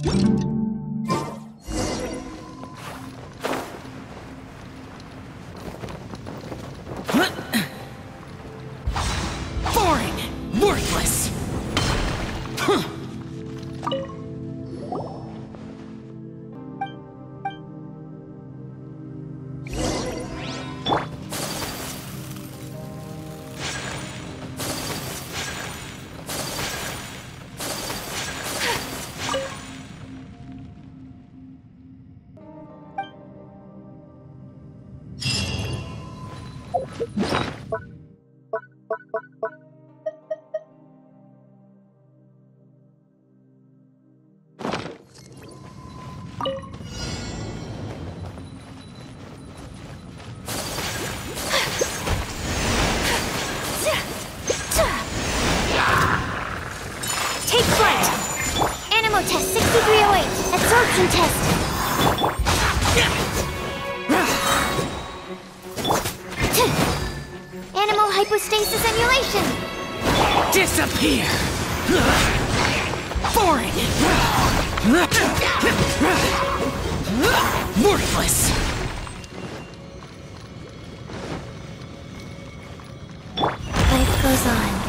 Boring! Worthless! Huh. Take flight! Animo test 6308. Absorption test. Animo hypostasis emulation. Disappear! Boring! Worthless! Life goes on.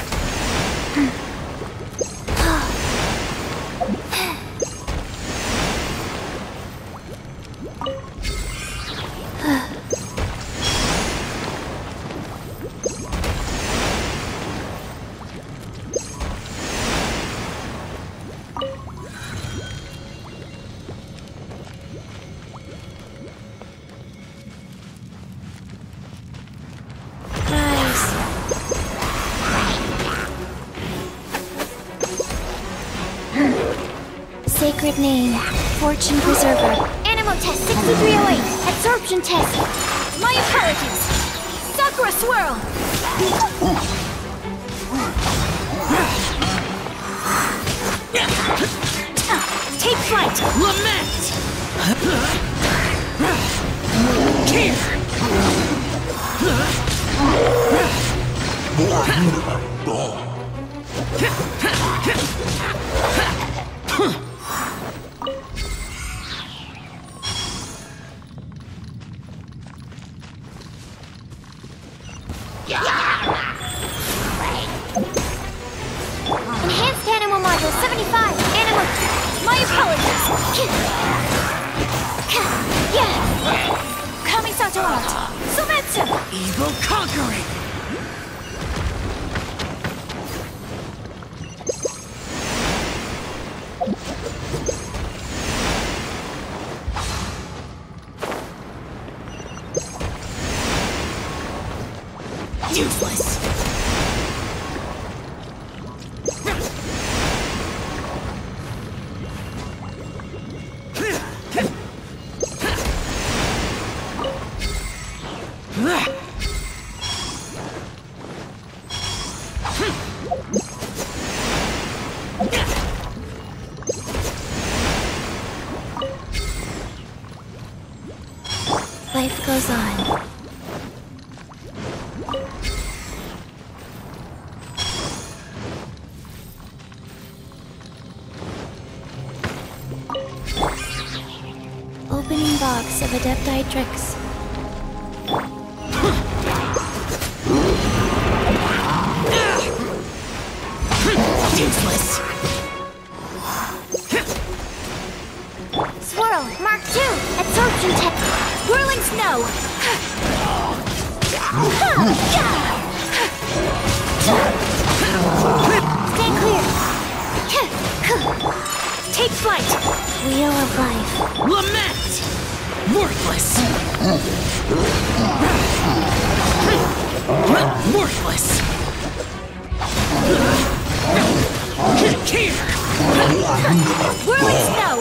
Sacred name, Fortune Preserver. Animo test 6308. Absorption test. My apologies. Sakura swirl. Take flight. Lament! Here! Enhanced Animo Module 75. Animo. My apologies. Kamisato out. Sumetsu. Evil conquering! Useless! Life goes on. Opening box of Adepti tricks. Useless! Swirl, Mark II, absorption tech, whirling snow. Stand clear. Take flight. Wheel of life. Lament! Worthless! Worthless! Here! Whirling snow.